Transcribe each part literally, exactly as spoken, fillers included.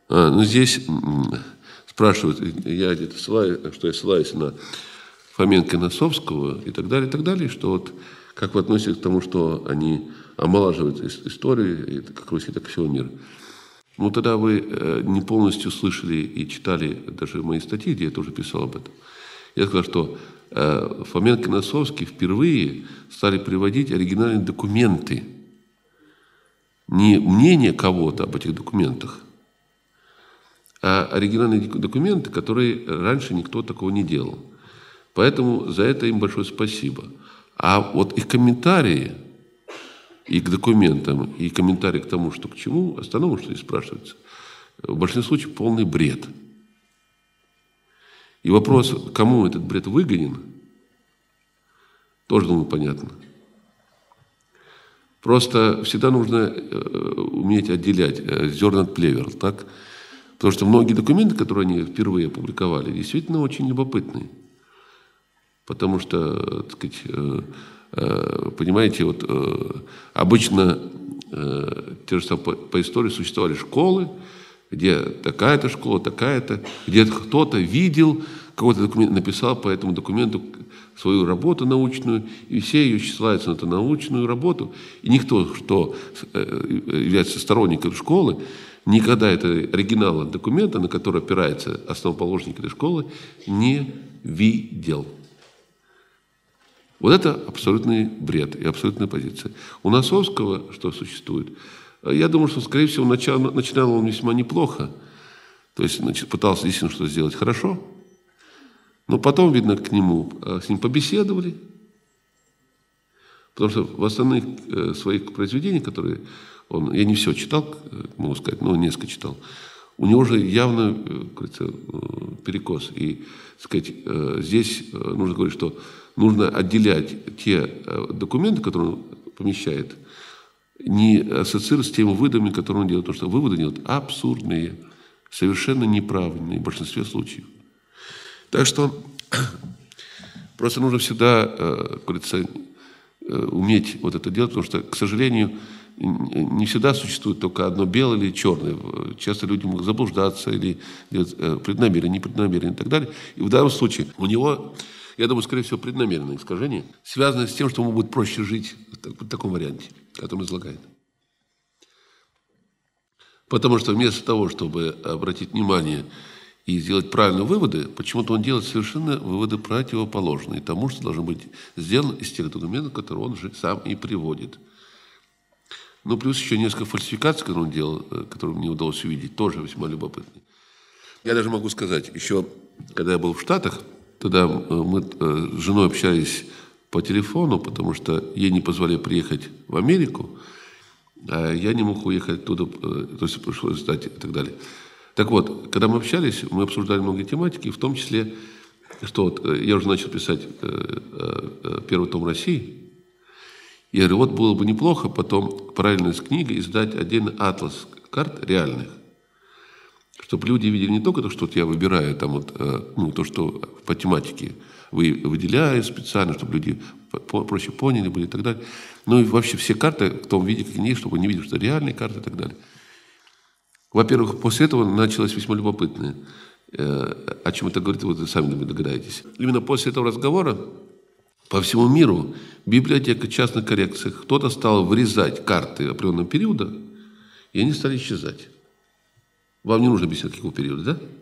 А, ну, здесь спрашивают, я где-то ссылаюсь, что я ссылаюсь на Фоменко и Носовского и так далее, и так далее, что вот как вы относитесь к тому, что они омолаживают историю как Руси, так и всего мира. Ну, тогда вы не полностью слышали и читали даже мои статьи, где я тоже писал об этом. Я сказал, что Фоменко и Носовский впервые стали приводить оригинальные документы. Не мнение кого-то об этих документах, а оригинальные документы, которые раньше никто такого не делал. Поэтому за это им большое спасибо. А вот их комментарии и к документам, и комментарии к тому, что к чему, остальному, что здесь спрашивается, в большинстве случаев полный бред. И вопрос, кому этот бред выгоден, тоже, думаю, понятно. Просто всегда нужно уметь отделять зерна от плевел, так? Потому что многие документы, которые они впервые опубликовали, действительно очень любопытные. Потому что, так сказать, понимаете, вот обычно те же самые по истории существовали школы, где такая-то школа, такая-то, где кто-то видел, какой-то документ написал по этому документу свою работу научную, и все ее ссылаются на эту научную работу. И никто, кто является сторонником школы, никогда это оригинала документа, на который опирается основоположник этой школы, не видел. Вот это абсолютный бред и абсолютная позиция. У Носовского что существует? Я думаю, что, скорее всего, начал, начинал он весьма неплохо. То есть, значит, пытался действительно что-то сделать хорошо. Но потом, видно, к нему, с ним побеседовали. Потому что в остальных э, своих произведениях, которые он... Я не все читал, могу сказать, но несколько читал. У него же явно, говорится, перекос. И, так сказать, э, здесь нужно говорить, что нужно отделять те документы, которые он помещает, не ассоциировать с теми выводами, которые он делает. Потому что выводы делают абсурдные, совершенно неправильные в большинстве случаев. Так что просто нужно всегда, как говорится, уметь вот это делать, потому что, к сожалению, не всегда существует только одно белое или черное. Часто люди могут заблуждаться или делать преднамеренно, непреднамеренно и так далее. И в данном случае у него, я думаю, скорее всего, преднамеренное искажение, связанное с тем, что ему будет проще жить в таком варианте, который он излагает. Потому что вместо того, чтобы обратить внимание и сделать правильные выводы, почему-то он делает совершенно выводы противоположные тому, что должно быть сделано из тех документов, которые он же сам и приводит. Ну, плюс еще несколько фальсификаций, которые он делал, которые мне удалось увидеть, тоже весьма любопытные. Я даже могу сказать, еще когда я был в Штатах, тогда мы с женой общались по телефону, потому что ей не позволяли приехать в Америку, а я не мог уехать оттуда, то есть пришлось ждать и так далее. Так вот, когда мы общались, мы обсуждали многие тематики, в том числе, что вот я уже начал писать первый том России. Я говорю, вот было бы неплохо потом параллельно с книгой издать отдельный атлас карт реальных, чтобы люди видели не только то, что вот я выбираю, там вот, ну, то, что по тематике выделяю специально, чтобы люди проще поняли были и так далее, но и вообще все карты в том виде, как они есть, чтобы они видели, что реальные карты и так далее. Во-первых, после этого началось весьма любопытное. О чем это говорит, вы сами догадаетесь. Именно после этого разговора по всему миру библиотека частных коррекций, кто-то стал вырезать карты определенного периода, и они стали исчезать. Вам не нужно объяснять, какого периода, да?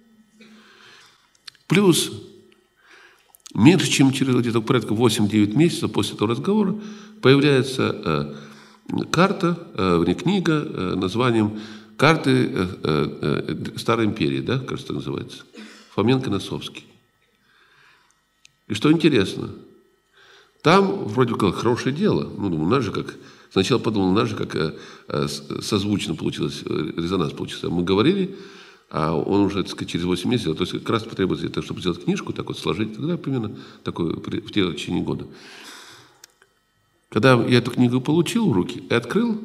Плюс, меньше чем через где-то порядка восемь-девять месяцев после этого разговора появляется э, карта, э, не книга, э, названием «Карты э, э, Старой империи», да, кажется, так называется. Фоменко и Носовский. И что интересно, там вроде как хорошее дело. Ну, думаю, у нас же как... Сначала подумал, у нас же как э, созвучно получилось, резонанс получился. Мы говорили, а он уже, так сказать, через восемь месяцев, то есть как раз потребуется это, чтобы сделать книжку, так вот сложить, тогда примерно такое в течение года. Когда я эту книгу получил в руки и открыл,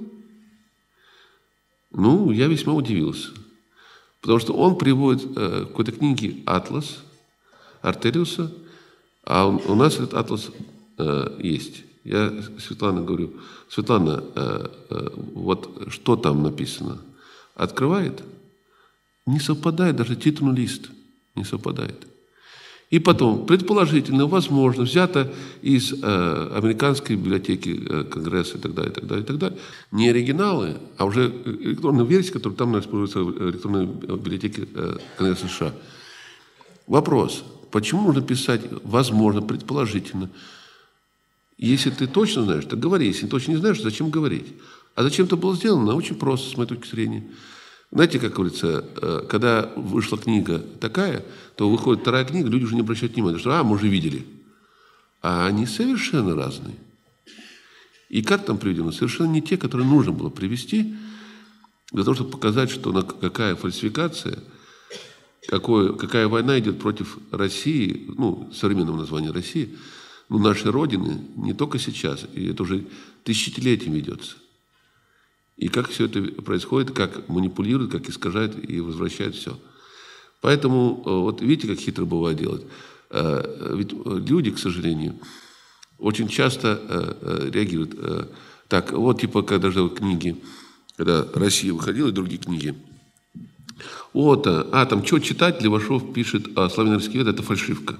ну, я весьма удивился. Потому что он приводит э, в какой-то книге атлас Артериуса, а у, у нас этот атлас э, есть. Я Светлане говорю, Светлана, э, э, вот что там написано? Открывает, Не совпадает даже титульный лист. Не совпадает. И потом, предположительно, возможно, взято из э, американской библиотеки э, Конгресса и так далее, и так далее, и так далее. Не оригиналы, а уже электронная версия, которая там используется в электронной библиотеке э, Конгресса США. Вопрос. Почему нужно писать «возможно», «предположительно»? Если ты точно знаешь, то говори. Если точно не знаешь, зачем говорить? А зачем это было сделано? Очень просто, с моей точки зрения. Знаете, как говорится, когда вышла книга такая, то выходит вторая книга, люди уже не обращают внимания, что «а, мы уже видели». А они совершенно разные. И как там приведено? Совершенно не те, которые нужно было привести, для того, чтобы показать, что какая фальсификация, какое, какая война идет против России, ну, современного названия России, ну, нашей Родины, не только сейчас, и это уже тысячелетиями ведется. И как все это происходит, как манипулируют, как искажают и возвращают все. Поэтому, вот видите, как хитро бывает делать. Ведь люди, к сожалению, очень часто реагируют. Так, вот типа, когда же книги, когда Россия выходила, и другие книги. Вот, а там что читать, Левашов пишет, а славяно-русский вед – это фальшивка.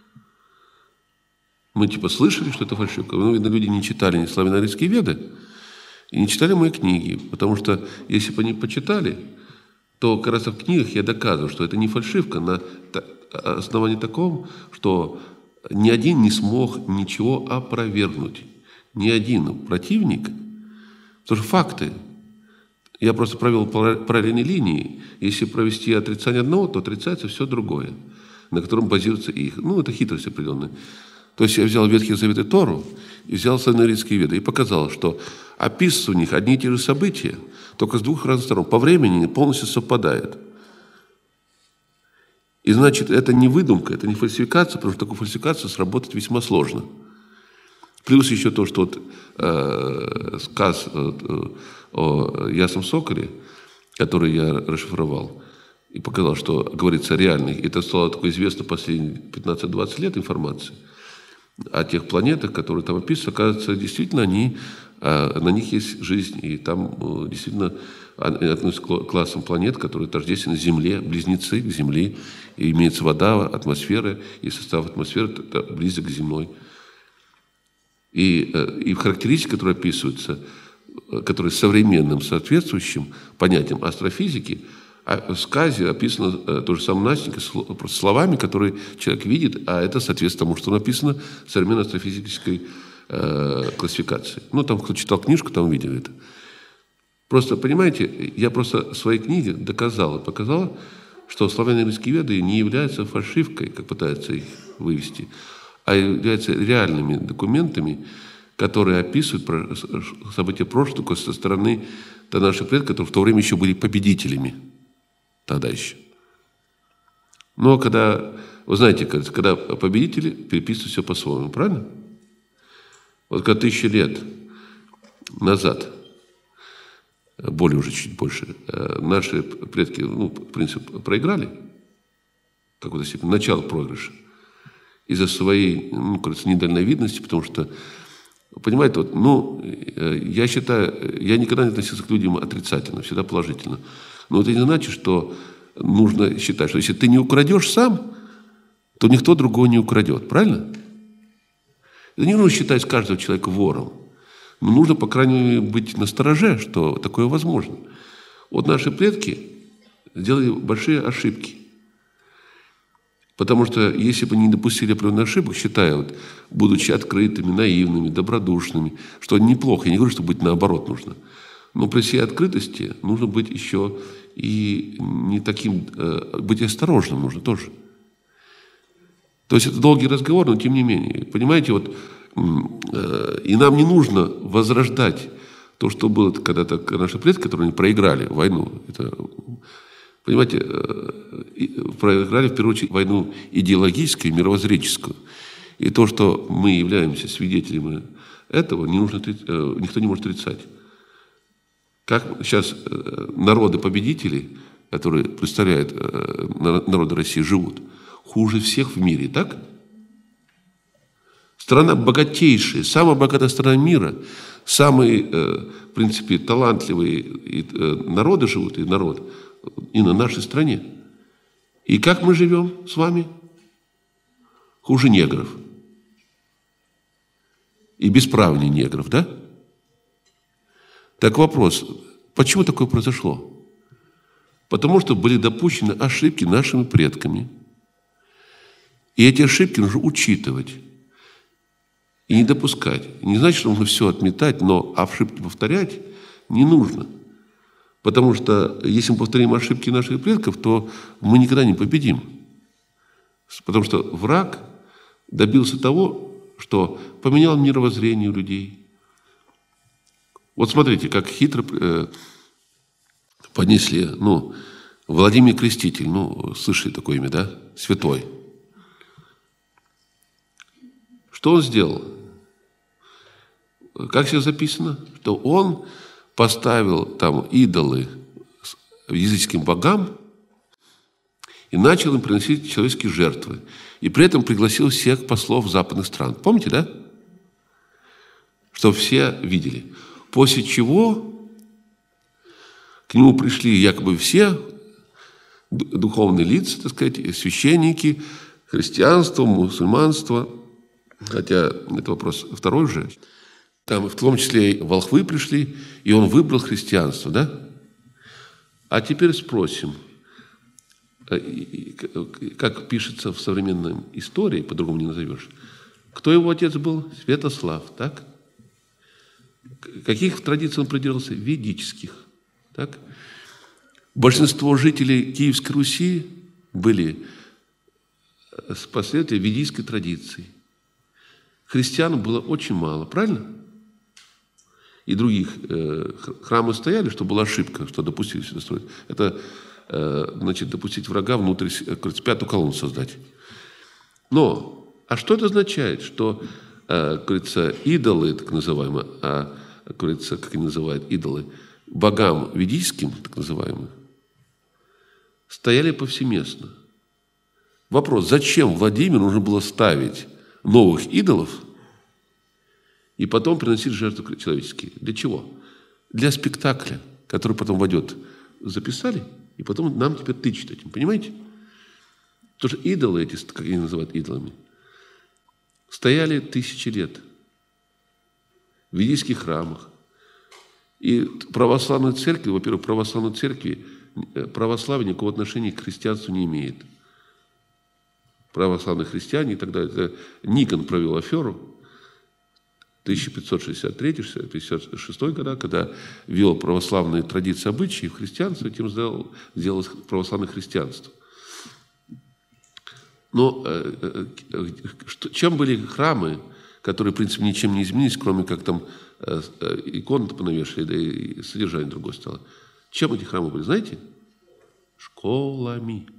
Мы типа слышали, что это фальшивка. Ну, видно, люди не читали ни славяно-русские веды, и не читали мои книги, потому что если бы они почитали, то как раз в книгах я доказываю, что это не фальшивка на основании таком, что ни один не смог ничего опровергнуть. Ни один противник, потому что факты. Я просто провел параллельные линии. Если провести отрицание одного, то отрицается все другое, на котором базируется их. Ну, это хитрость определенная. То есть я взял Ветхий Завет и Тору, и взял славяно-русские веды, и показал, что описываются у них одни и те же события, только с двух разных сторон. По времени полностью совпадает. И значит, это не выдумка, это не фальсификация, потому что такую фальсификацию сработать весьма сложно. Плюс еще то, что вот, э, сказ э, о Ясном Соколе, который я расшифровал, и показал, что говорится реальный, это стало такой известно последние пятнадцать-двадцать лет информации о тех планетах, которые там описываются. Оказывается, действительно, они, э, на них есть жизнь, и там э, действительно относятся к классам планет, которые тождественны Земле, близнецы к Земле, и имеется вода, атмосфера, и состав атмосферы близок к земной. И, и характеристики, которые описываются, которые современным соответствующим понятиям астрофизики, а в сказе описано то же самое Настенька просто словами, которые человек видит, а это соответствует тому, что написано в современной астрофизической э, классификации. Ну, там, кто читал книжку, там видел это. Просто, понимаете, я просто в своей книге доказал и показал, что славяно-русские веды не являются фальшивкой, как пытаются их вывести, а являются реальными документами, которые описывают события прошлого со стороны наших предков, которые в то время еще были победителями. Тогда еще. Но когда, вы знаете, когда победители переписывают все по-своему, правильно? Вот когда тысячи лет назад, более уже чуть больше, наши предки, ну, в принципе, проиграли, в какой-то степени, начало проигрыша, из-за своей, ну, кажется, недальновидности, потому что, понимаете, вот, ну, я считаю, я никогда не относился к людям отрицательно, всегда положительно. Но это не значит, что нужно считать, что если ты не украдешь сам, то никто другой не украдет, правильно? Это не нужно считать каждого человека вором. Но нужно, по крайней мере, быть настороже, что такое возможно. Вот наши предки сделали большие ошибки. Потому что если бы не допустили определенных ошибок, считая, вот, будучи открытыми, наивными, добродушными, что неплохо, я не говорю, что быть наоборот нужно, но при всей открытости нужно быть еще и не таким, э, быть осторожным нужно тоже. То есть это долгий разговор, но тем не менее. Понимаете, вот, э, и нам не нужно возрождать то, что было когда-то наши предки, которые не проиграли войну. Это, понимаете, проиграли в первую очередь войну идеологическую, мировоззренческую. И то, что мы являемся свидетелями этого, не нужно, никто не может отрицать. Как сейчас народы-победители, которые представляют народы России, живут, хуже всех в мире, так? Страна богатейшая, самая богатая страна мира, самые, в принципе, талантливые народы живут, и народ и на нашей стране. И как мы живем с вами? Хуже негров. И бесправнее негров, да? Так вопрос, почему такое произошло? Потому что были допущены ошибки нашими предками. И эти ошибки нужно учитывать и не допускать. Не значит, что нужно все отметать, но ошибки повторять не нужно. Потому что если мы повторим ошибки наших предков, то мы никогда не победим. Потому что враг добился того, что поменял мировоззрение у людей. Вот смотрите, как хитро э, понесли, ну, Владимир Креститель, ну, слышали такое имя, да? Святой. Что он сделал? Как здесь записано? Что он поставил там идолы языческим богам и начал им приносить человеческие жертвы. И при этом пригласил всех послов западных стран. Помните, да? Чтобы все видели. После чего к нему пришли якобы все духовные лица, так сказать, священники, христианство, мусульманство. Хотя это вопрос второй же. Там в том числе и волхвы пришли, и он выбрал христианство, да? А теперь спросим, как пишется в современной истории, по-другому не назовешь, кто его отец был? Святослав, так? Каких традиций он придерживался? Ведических, так? Большинство жителей Киевской Руси были последователи ведической традиции. Христиан было очень мало, правильно? И других э, храмы стояли, что была ошибка, что допустили сюда строить. Это, э, значит, допустить врага внутрь, говорится, пятую колонну создать. Но, а что это означает? Что, э, говорится, идолы, так называемые, а, говорится, как они называют, идолы, богам ведическим, так называемым, стояли повсеместно. Вопрос, зачем Владимиру нужно было ставить новых идолов и потом приносить жертвы человеческие? Для чего? Для спектакля, который потом войдет. Записали, и потом нам теперь тычут этим. Понимаете? Потому что идолы эти, как они называют идолами, стояли тысячи лет в ведических храмах. И православной церкви, во-первых, православной церкви православие никакого отношения к христианству не имеет. Православные христиане и так далее. Это Никон провел аферу тысяча пятьсот шестьдесят третий — тысяча пятьсот шестьдесят шестой года, когда ввел православные традиции, обычаи в христианство, и тем сделал, сделал православное христианство. Но э, э, что, чем были храмы, которые, в принципе, ничем не изменились, кроме как там э, э, иконы понавешали, да и содержание другое стало. Чем эти храмы были, знаете? Школами.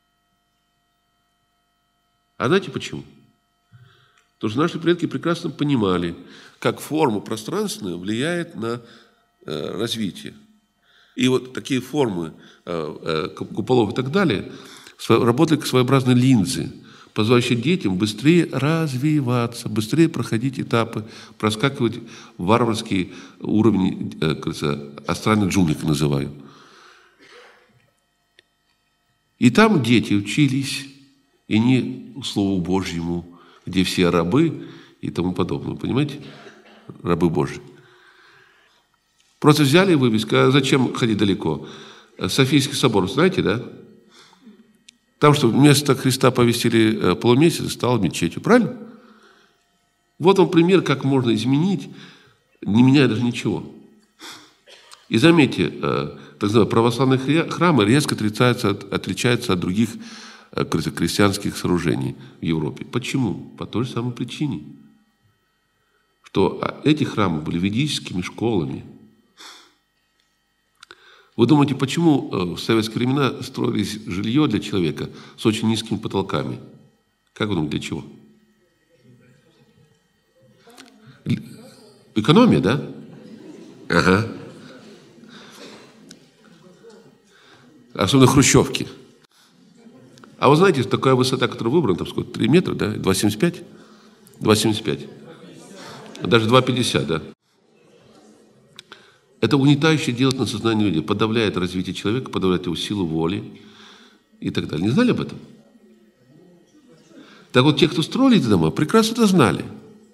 А знаете почему? Потому что наши предки прекрасно понимали, как форма пространственная влияет на э, развитие. И вот такие формы э, э, куполов и так далее работали как своеобразные линзы, позволяющие детям быстрее развиваться, быстрее проходить этапы, проскакивать варварские уровни, э, кажется, астральных джунглей, как называю. И там дети учились, и не Слову Божьему, где все рабы и тому подобное. Понимаете? Рабы Божьи. Просто взяли вывеску. А зачем ходить далеко? Софийский собор, знаете, да? Там, что вместо Христа повесили полумесяц, стал мечетью. Правильно? Вот он пример, как можно изменить, не меняя даже ничего. И заметьте, так называемые православные храмы резко отличаются от, отличаются от других крестьянских сооружений в Европе. Почему? По той же самой причине, что эти храмы были ведическими школами. Вы думаете, почему в советские времена строились жилье для человека с очень низкими потолками? Как вы думаете, для чего? Экономия, да? Ага. Особенно хрущевки. А вы знаете, такая высота, которая выбрана, там сколько, три метра, да? два семьдесят пять? два семьдесят пять. Даже два пятьдесят, да. Это угнетающе делает на сознание людей, подавляет развитие человека, подавляет его силу воли и так далее. Не знали об этом? Так вот, те, кто строили эти дома, прекрасно это знали.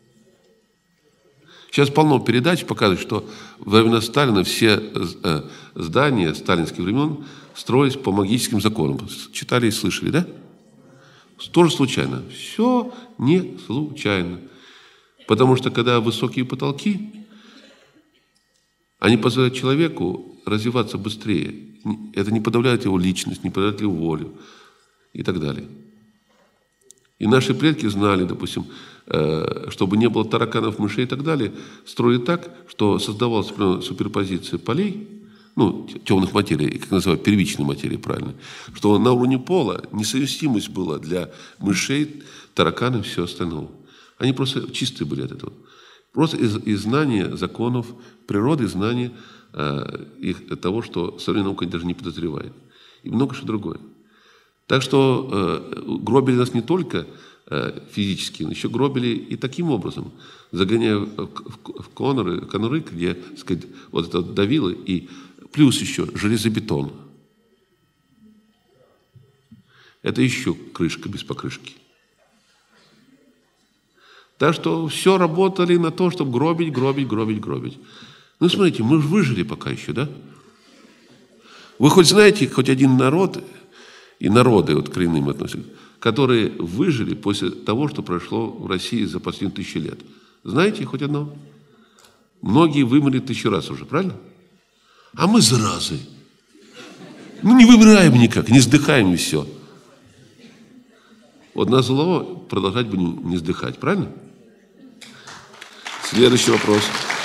Сейчас полно передач показывают, что во времена Сталина все здания сталинских времен строились по магическим законам. Читали и слышали, да? Тоже случайно. Все не случайно. Потому что когда высокие потолки, они позволяют человеку развиваться быстрее. Это не подавляет его личность, не подавляет его волю и так далее. И наши предки знали, допустим, чтобы не было тараканов, мышей и так далее, строили так, что создавалась суперпозиция полей, ну, темных материй, как называют, первичной материи, правильно, что на уровне пола несовместимость была для мышей, тараканов и всего остального. Они просто чистые были от этого. Просто из, из знания законов природы, знания э, их, того, что современная наука даже не подозревает. И много что другое. Так что э, гробили нас не только э, физически, но еще гробили и таким образом, загоняя в, в, в конуры, конуры, где, так сказать, вот это давило, и плюс еще железобетон. Это еще крышка без покрышки. Так что все работали на то, чтобы гробить, гробить, гробить, гробить. Ну, смотрите, мы же выжили пока еще, да? Вы хоть знаете, хоть один народ, и народы вот к коренным относятся, которые выжили после того, что прошло в России за последние тысячи лет? Знаете хоть одно? Многие вымерли тысячу раз уже, правильно? А мы заразы. Ну, не вымираем никак, не сдыхаем и все. Вот на зло продолжать бы не, не сдыхать, правильно? Следующий вопрос.